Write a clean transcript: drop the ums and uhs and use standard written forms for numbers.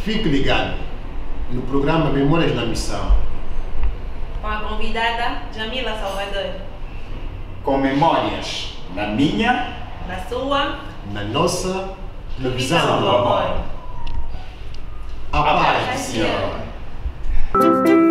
Fique ligado no programa Memórias na Missão. Com a convidada Jamila Salvador. Com memórias na minha, Na sua, Na nossa televisão Visão do do amor. amor. A paz do Senhor.